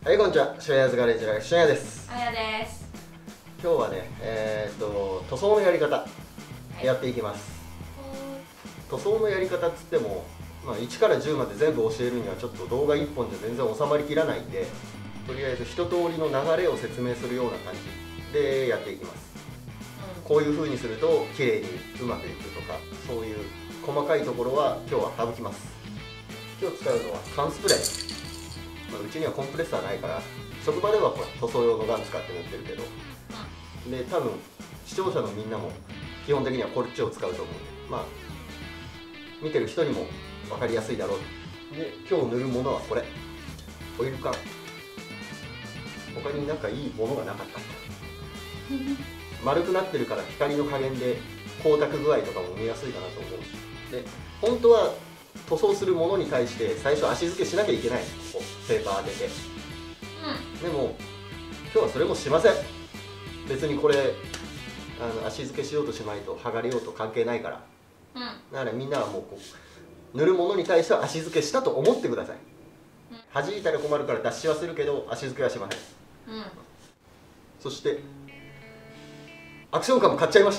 はい、こんにちは。シュヤーズガレージライフ、シュヤです。 あやです。 今日はね、塗装のやり方、やっていきます。塗装のやり方っつっても、1から10まで全部教えるにはちょっと動画1本じゃ全然収まりきらないんで、とりあえず一通りの流れを説明するような感じでやっていきます。こういう風にすると綺麗にうまくいくとか、そういう細かいところは今日は省きます。今日使うのは缶スプレー。うちにはコンプレッサーないから、職場では塗装用のガン使って塗ってるけど、で多分視聴者のみんなも基本的にはこっちを使うと思うんで、見てる人にも分かりやすいだろう。で今日塗るものはこれ、オイル缶。他になんかいいものがなかった丸くなってるから光の加減で光沢具合とかも見やすいかなと思うし、で本当は塗装するものに対して最初足付けしなきゃいけない、こうペーパー当てて、でも今日はそれもしません。別にこれ足付けしようとしまいと剥がれようと関係ないから、だからみんなはもうこう塗るものに対しては足付けしたと思ってください。弾いたら困るから脱脂はするけど足付けはしません。そしてアクションカーも買っちゃいました。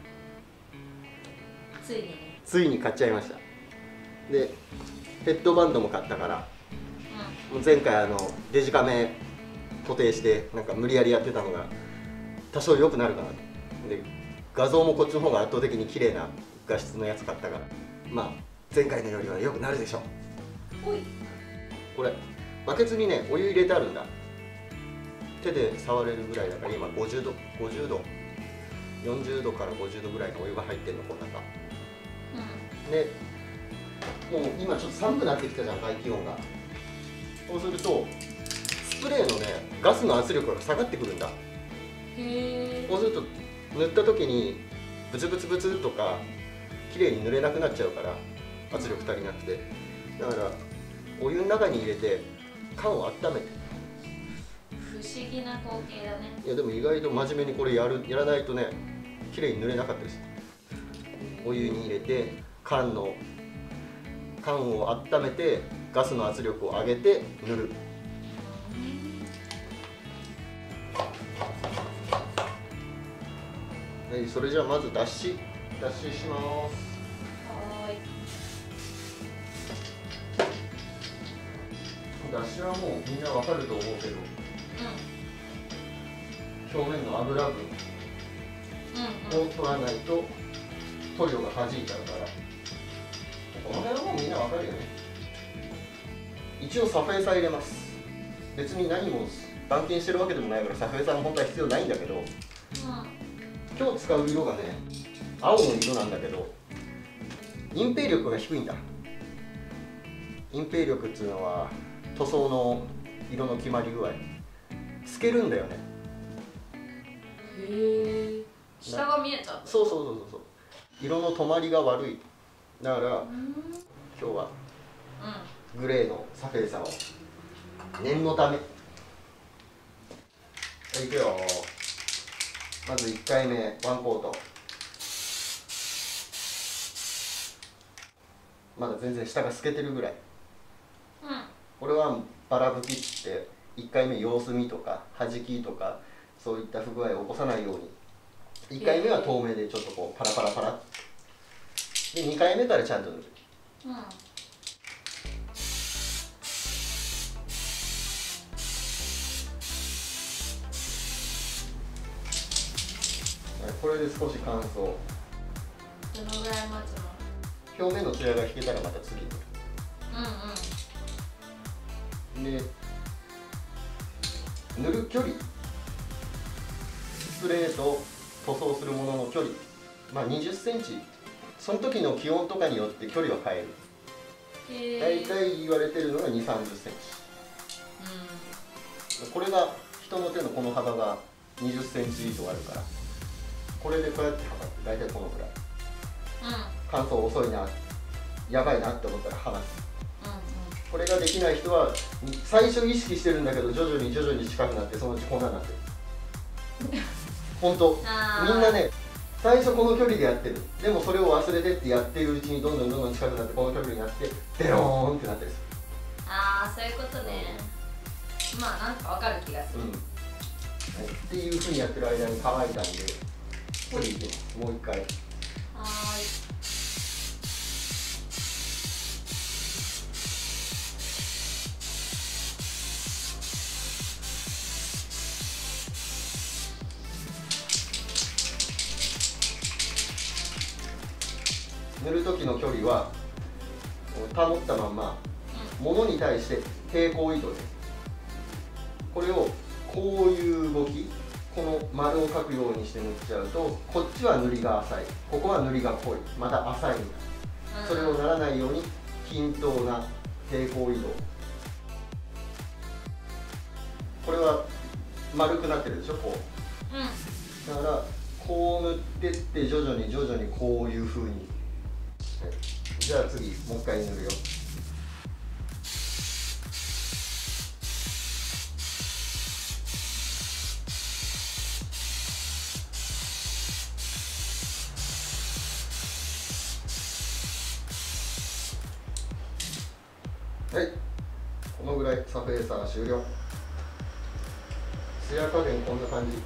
ついに買っちゃいました。でヘッドバンドも買ったから、前回デジカメ固定してなんか無理やりやってたのが多少良くなるかなと。で画像もこっちの方が圧倒的に綺麗な画質のやつ買ったから、前回のよりは良くなるでしょう。これバケツにねお湯入れてあるんだ。手で触れるぐらいだから今50度40度から50度ぐらいのお湯が入ってるの、この中。でもう今ちょっと寒くなってきたじゃん、外気温が。そうするとスプレーのねガスの圧力が下がってくるんだ。そうすると塗った時にブツブツブツとか綺麗に塗れなくなっちゃうから、圧力足りなくて。だからお湯の中に入れて缶を温めて。 不思議な光景だね。 いやでも意外と真面目にこれやらないとね綺麗に塗れなかったです。お湯に入れて缶を温めてガスの圧力を上げて塗る。それじゃあまず脱脂します。脱脂はもうみんなわかると思うけど、表面の油分を取らないと塗料が弾いちゃうから、この辺はもうみんなわかるよね。一応サフェーサ入れます。別に何も板金してるわけでもないからサフェーサも本当は必要ないんだけど、今日使う色がね青の色なんだけど、隠蔽力が低いんだ。隠蔽力っていうのは塗装の色の決まり具合、透けるんだよね。 へえ、下が見えちゃう。 そう色の止まりが悪い。だから今日はグレーのサフェーサを念のため。はい、いくよ。まず1回目ワンコート。まだ全然下が透けてるぐらい。これはバラ拭きって1回目様子見とか弾きとかそういった不具合を起こさないように、1回目は透明でちょっとこうパラパラパラで、2回目からちゃんと塗る。これで少し乾燥。 どのぐらい待つの？ 表面のツヤが引けたらまた次塗る。で塗る距離、スプレーと塗装するものの距離、20センチ、その時の気温とかによって距離は変える。大体言われてるのが2、30センチ。これが人の手のこの幅が20センチ以上あるから、これでこうやって測って大体このくらい。乾燥遅いな、やばいなって思ったら離す。これができない人は最初意識してるんだけど徐々に近くなってそのうちこんなになってる。本当みんなね最初この距離でやってる。でもそれを忘れてってやってるうちにどんどん近くなってこの距離になってデローンってなったりする。 ああ、そういうことね。 まあなんかわかる気がする。 はい、っていうふうにやってる間に乾いたんで次いきます。もう一回。 はーい。 塗る時の距離は保ったまんま物に対して平行移動で、これをこういう動き、この丸を描くようにして塗っちゃうと、こっちは塗りが浅い、ここは塗りが濃い、また浅いみたいな、それをならないように均等な平行移動。これは丸くなってるでしょ、こう。だからこう塗ってって徐々にこういう風に。じゃあ次もう一回塗るよ。はい、このぐらいサフェーサー終了。艶加減こんな感じ。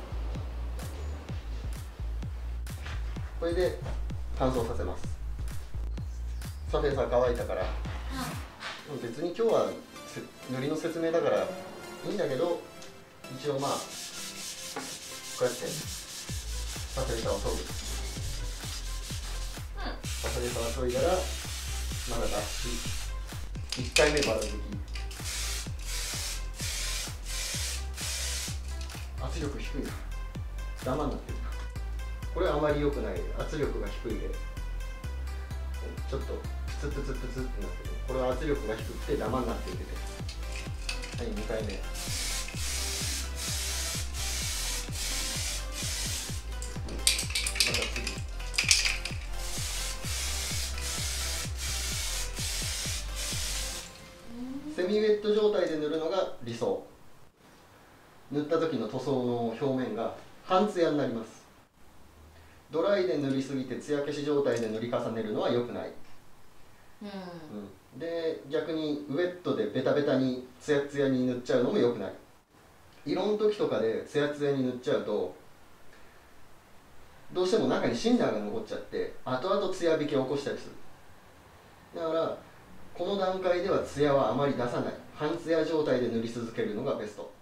これで乾燥させます。サフェーサー乾いたから、別に今日は塗りの説明だからいいんだけど、一応まあこうやってサフェーサーを研ぐ。サフェーサーを研いだらまだ脱脂、1回目バラ拭き。圧力低いな、ダマになってるな。これはあまり良くない。圧力が低いでちょっとプツプツプツってなってる。これは圧力が低くてダマになっていて、はい、2回目。また次。セミウェット状態で塗るのが理想。塗った時の塗装の表面が半ツヤになります。ドライで塗りすぎて艶消し状態で塗り重ねるのは良くない。で逆にウェットでベタベタにツヤツヤに塗っちゃうのも良くない。色の時とかでツヤツヤに塗っちゃうとどうしても中にシンナーが残っちゃって後々ツヤ引きを起こしたりする。だからこの段階ではツヤはあまり出さない、半ツヤ状態で塗り続けるのがベスト。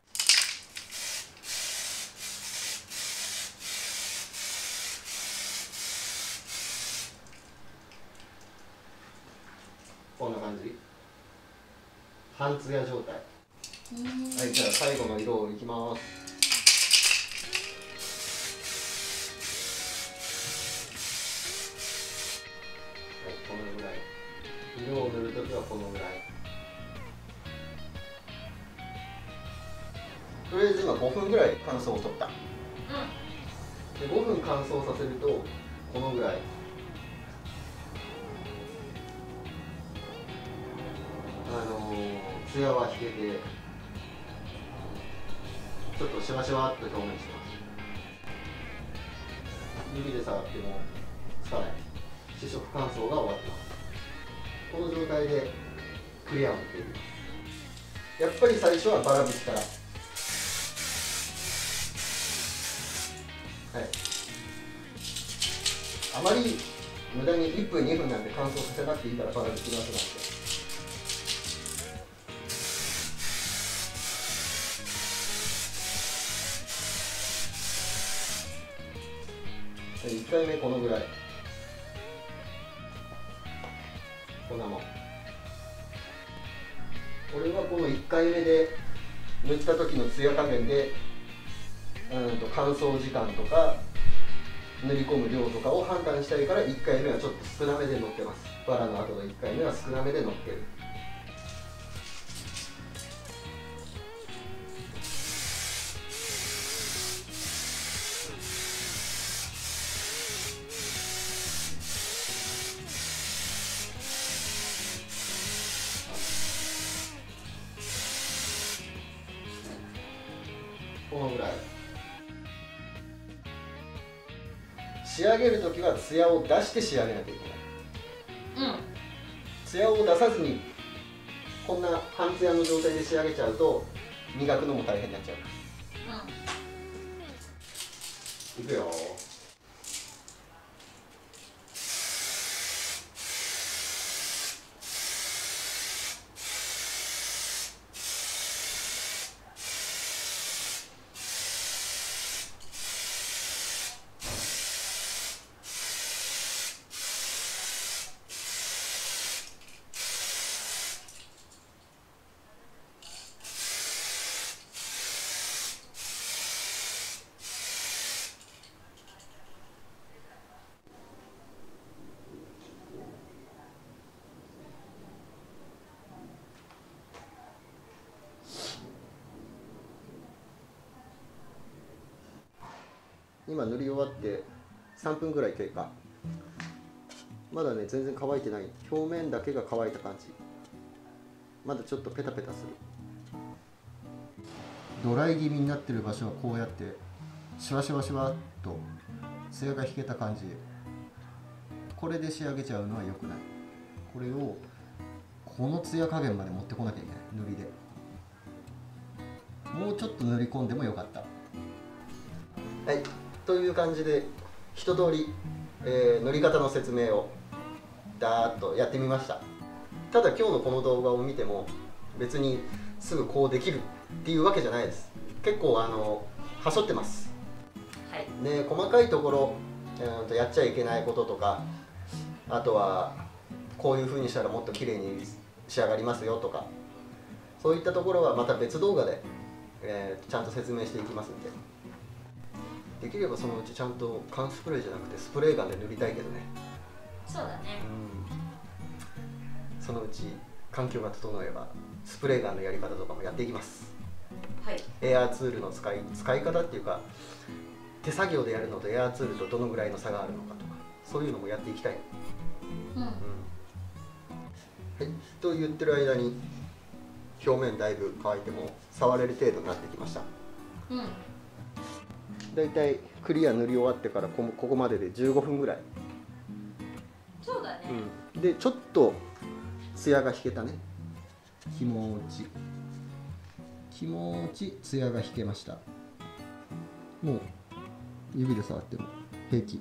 こんな感じ、半ツヤ状態。はい、じゃあ最後の色をいきます。はい、このぐらい。色を塗るときはこのぐらい。とりあえず今5分ぐらい乾燥を取った。で5分乾燥させるとこのぐらい。ツヤは引けてちょっとシワシワっと表面してます。指で触ってもつかない試食乾燥が終わってます。この状態でクリアを塗っていきます。やっぱり最初はバラ拭きから。はい、あまり無駄に1分2分なんて乾燥させなくていいからバラ拭きなくなって。1回目このぐらい、こんなもん。これはこの1回目で塗った時のツヤ加減で乾燥時間とか塗り込む量とかを判断したいから1回目はちょっと少なめで乗ってます。バラの後の1回目は少なめで乗っける。このぐらい。仕上げるときはツヤを出して仕上げなきゃいけない。ツヤを出さずにこんな半ツヤの状態で仕上げちゃうと磨くのも大変になっちゃう。いくよ。今塗り終わって3分ぐらい経過。まだね全然乾いてない。表面だけが乾いた感じ。まだちょっとペタペタする。ドライ気味になってる場所はこうやってシュワシュワシュワっと艶が引けた感じ。これで仕上げちゃうのは良くない。これをこの艶加減まで持ってこなきゃいけない。塗りでもうちょっと塗り込んでもよかった。はい、という感じで一通り、塗り方の説明をダーッとやってみました。ただ今日のこの動画を見ても別にすぐこうできるっていうわけじゃないです。結構はしょってます、はい、ね、細かいところ、やっちゃいけないこととか、あとはこういう風にしたらもっと綺麗に仕上がりますよとか、そういったところはまた別動画で、ちゃんと説明していきますんで。できればそのうちちゃんと缶スプレーじゃなくてスプレーガンで塗りたいけどね。 そうだね、 そのうち環境が整えばスプレーガンのやり方とかもやっていきます。はい、エアーツールの使い方っていうか、手作業でやるのとエアーツールとどのぐらいの差があるのかとか、そういうのもやっていきたい。はい、と言ってる間に表面だいぶ乾いても触れる程度になってきました。だいたいクリア塗り終わってからここまでで15分ぐらい。 そうだね、 でちょっと艶が引けたね。気持ち艶が引けました。もう指で触っても平気、ね、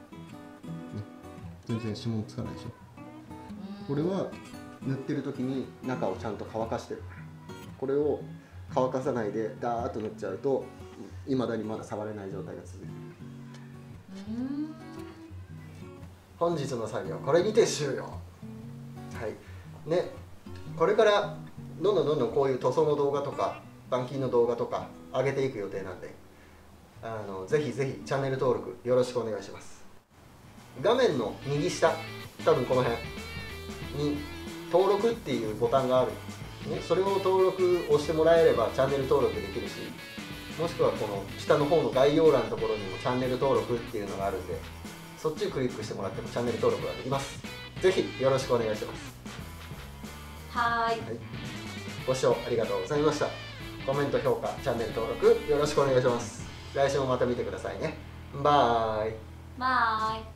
全然指紋つかないでしょ。これは塗ってる時に中をちゃんと乾かしてる。これを乾かさないでダーッと塗っちゃうといまだにまだ触れない状態が続いている。本日の作業これにて終了。はいね、これからどんどんこういう塗装の動画とか板金の動画とか上げていく予定なんで、ぜひぜひチャンネル登録よろしくお願いします。画面の右下、多分この辺に登録っていうボタンがある、ね、それを登録押してもらえればチャンネル登録できるし、もしくはこの下の方の概要欄のところにもチャンネル登録っていうのがあるんで、そっちをクリックしてもらってもチャンネル登録ができます。ぜひよろしくお願いします。はい、ご視聴ありがとうございました。コメント、評価、チャンネル登録よろしくお願いします。来週もまた見てくださいね。バイバイ。